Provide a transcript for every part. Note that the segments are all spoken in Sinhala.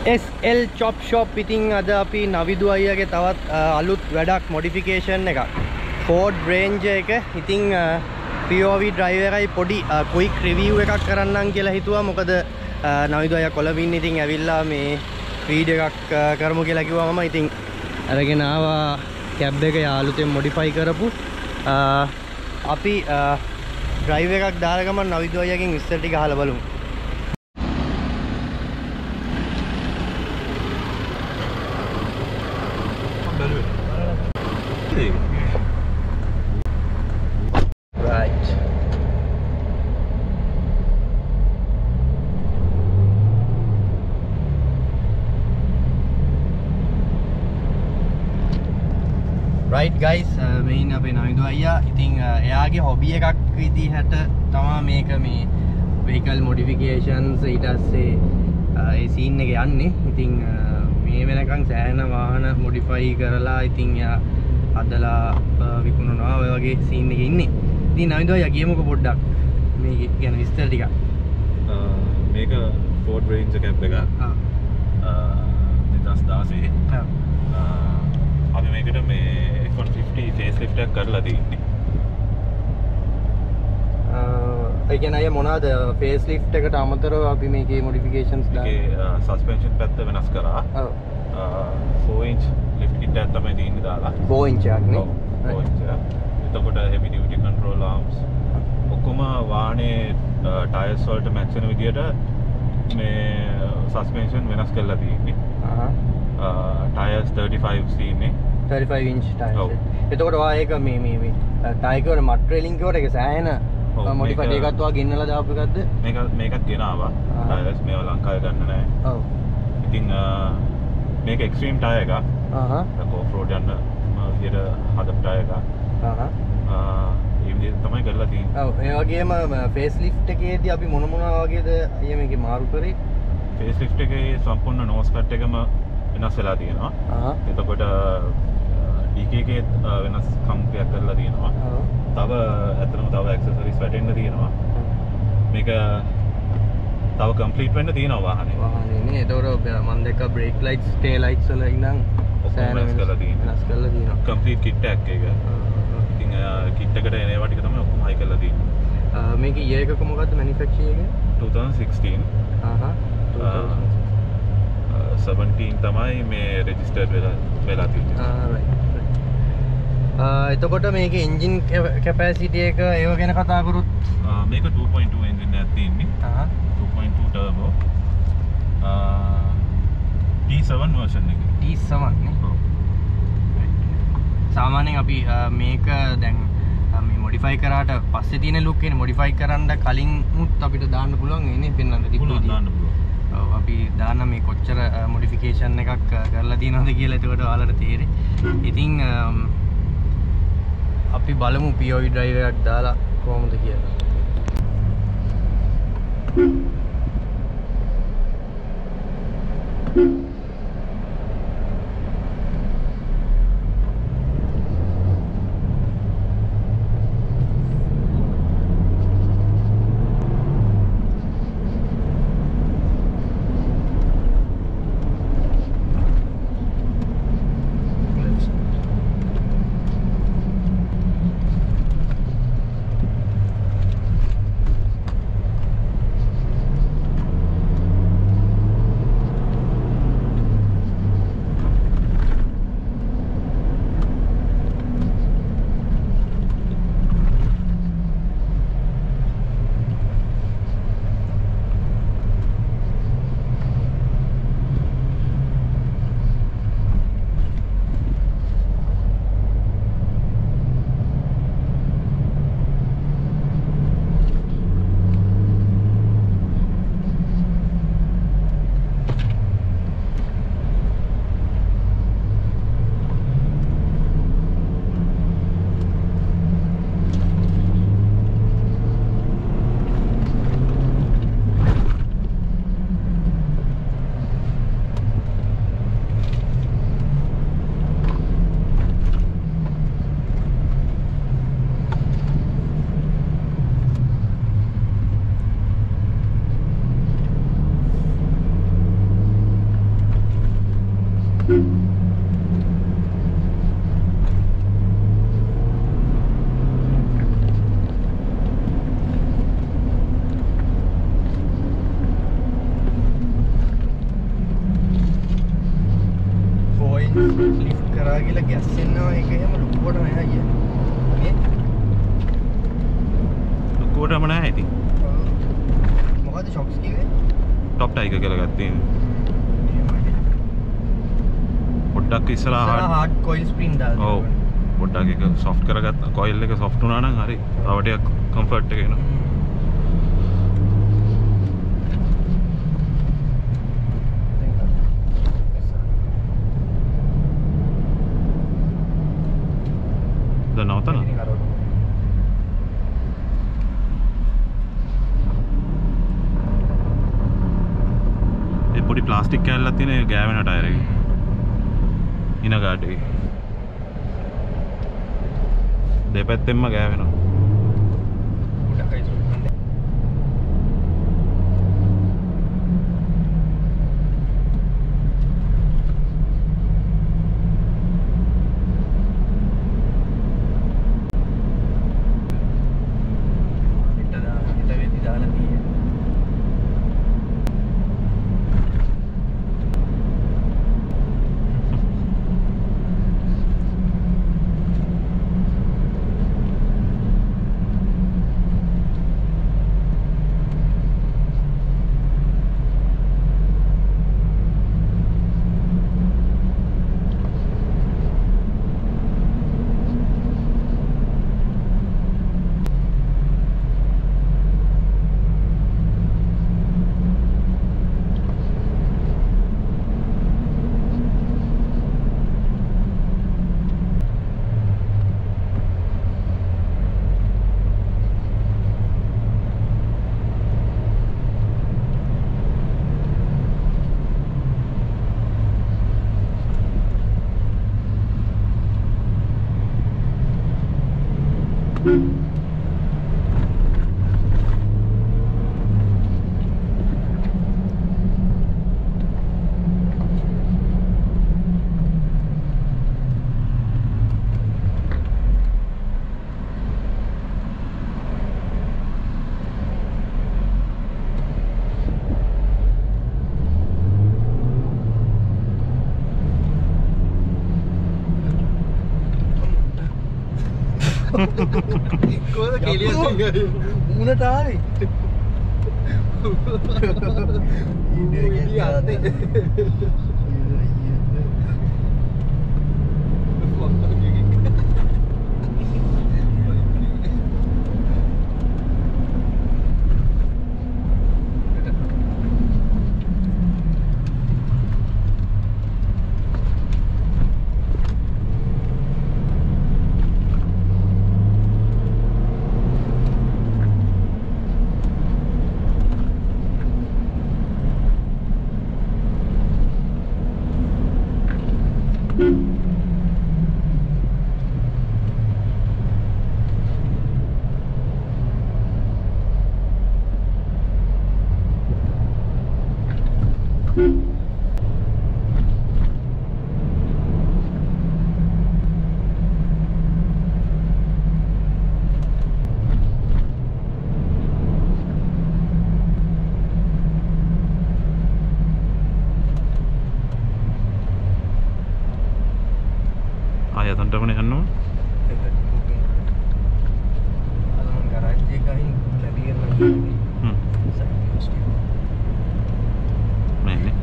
SL chop shop ඉතින් අද අපි නවිදු අයියාගේ තවත් අලුත් වැඩක් මොඩිෆිකේෂන් එකක් Ford Ranger එක ඉතින් POV drive එකයි පොඩි quick review එකක් කරන්නම් කියලා හිතුවා මොකද නවිදු අයියා කොළඹින් ඉතින් ඇවිල්ලා මේ වීඩියෝ එකක් කරමු කියලා කිව්වා මම ඉතින් අරගෙන ආවා කැබ් එක යාළුතෙන් modify කරපු අපි drive එකක් දාලා ගමන් නවිදු අයියාගෙන් විස්තර ටික අහලා බලමු. Right. Right guys, මෙයින් අපේ නවිදු අයියා ඉතින් එයාගේ හොබි එකක් විදිහට තමයි මේක මේ vehicle modifications ඊට පස්සේ ඒ scene එක යන්නේ. ඉතින් මේ වෙනකන් සෑහෙන වාහන modify කරලා ඉතින් එයා අදලා විකුණනවා ඔය වගේ scene එකේ ඉන්නේ. ඉතින් නවිදු අයියා කියමුකෝ පොඩ්ඩක් මේ ගැන විස්තර ටිකක්. මේක Ford Ranger cab එකක්. 2016. අපි මේකට මේ F150 facelift එකක් කරලා තියෙන්නේ. ඒ කියන්නේ අය මොනවාද facelift එකට අමතරව අපි මේකේ modifications දාලා ඒකේ suspension පැත්ත වෙනස් කරා. ඔව්. 4 inch lift kit එකක් තමයි තියෙන්නේ දාලා. 4 inch එකක් නේ. 4 inch එකක්. එතකොට heavy duty control arms ඔක්කොම වාහනේ tires වලට match වෙන විදියට මේ suspension වෙනස් කරලා තියෙන්නේ. Tires 35 තියෙන්නේ. 35 inch tires. එතකොට ඔයා ඒක මේ tire වල mud trailing කවර එක සෑහෙන modify එකත් ඔයා ගෙන්නලා දාපු එකක්ද? මේකත් ගෙනාවා. tires මේවා ලංකාවේ ගන්න නැහැ. ඔව්. ඉතින් මේක extreme tire එකක්. off road යන විදියට හදපු tire එකක්. ඒ විදිහට තමයි කරලා තියෙන්නේ. ඔව්. ඒ වගේම facelift එකේදී අපි මොන වගේද අයියා මේකේ මාරු කරේ? facelift එකේ සම්පූර්ණ nose cut එකම වෙනස් වෙලා තියෙනවා. එතකොට DK එකේ වෙනස් කම්පයක් කරලා තියෙනවා. තව ඇත්තටම තව accessories වැටෙන්න තියෙනවා. මේක තව complete වෙන්න තියෙනවා වාහනේ. වාහනේ නේ. එතකොට මම දැක්ක brake lights, tail lights වල ඉඳන් වෙනස් කරලා තියෙනවා. complete kit එකක් ඒක. ඉතින් kit එකට එන ඒවා ටික තමයි ඔක්කොම හයි කරලා තියෙන්නේ. මේකේ year එක මොකද්ද manufacturing එක? 2016. 17 තමයි මේ registered වෙලා තියෙන්නේ. එතකොට මේකේ engine capacity එක ඒව ගැන කතා කරොත් මේක 2.2 engine එකක් තියෙන්නේ. 2.2 turbo. T7 version එක. T7 නේ. සාමාන්‍යයෙන් අපි මේක දැන් මේ modify කරාට පස්සේ තියෙන look එක modify කරන්න කලින් මුත් අපිට දාන්න පුළුවන් එන්නේ පෙන්වන්න තිබුණා. දාන්න පුළුවන්. අපි දාන්න මේ කොච්චර මොඩිෆිකේෂන් එකක් කරලා තියෙනවද කියලා එතකොට ඔයාලට තේරෙයි. ඉතින් අපි බලමු POV drive එකක් දාලා කොහොමද කියලා. කරා කියලා ගැස්සෙනවා ඒක එහෙම ලොකුවට නෑ අයියා. නේ? ලොකුවටම නෑ ඉතින්. මොකද ෂොක්ස් කිව්වේ? টপ ටයිගර් කියලා ගත්තේ. පොඩ්ඩක් ඉස්සරහා hard coil spring දාලා. ඔව්. පොඩ්ඩක් එක soft කරගත්තා. coil එක soft වුණා නම් හරි. තව ටිකක් comfort එක එනවා. දැන් නවතන. ඒ පොඩි ප්ලාස්ටික් කෑල්ලක් තියෙන ගෑවෙන ටයර් එකේ. ඉන ගාඩ් එකේ. දෙපැත්තෙන්ම ගෑවෙනවා. උඩ කයි සුන්නේ. Koda keliya munata ආවේ ඉන්නේ ආයතනටම යන්න ඕන. අලුත් ගරාජ් එක ගහින් ලැබිගෙන නම් නෑනේ.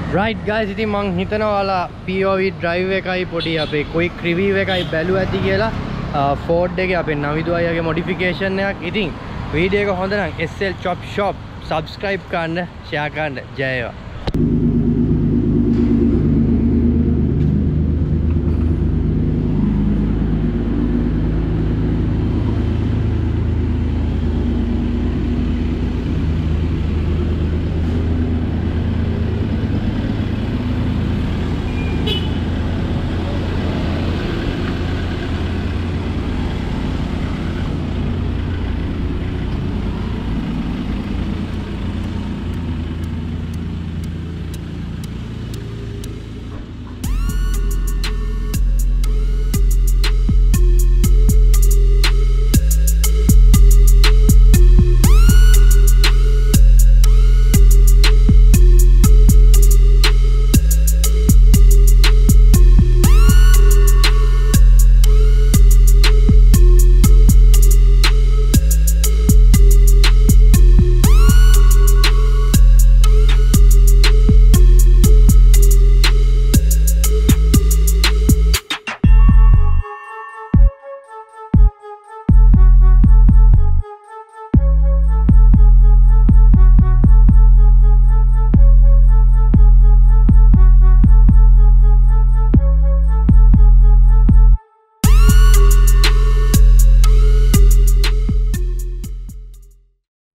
right guys ඉතින් මං හිතනවා ඔයාලා POV drive එකයි පොඩි අපේ quick review එකයි බැලුවා ඇති කියලා Ford එකේ අපේ නවිදු අයියාගේ modification එකක්. ඉතින් වීඩියෝ එක හොඳ නම් SL Chop Shop subscribe කරන්න, share කරන්න. ජය වේවා.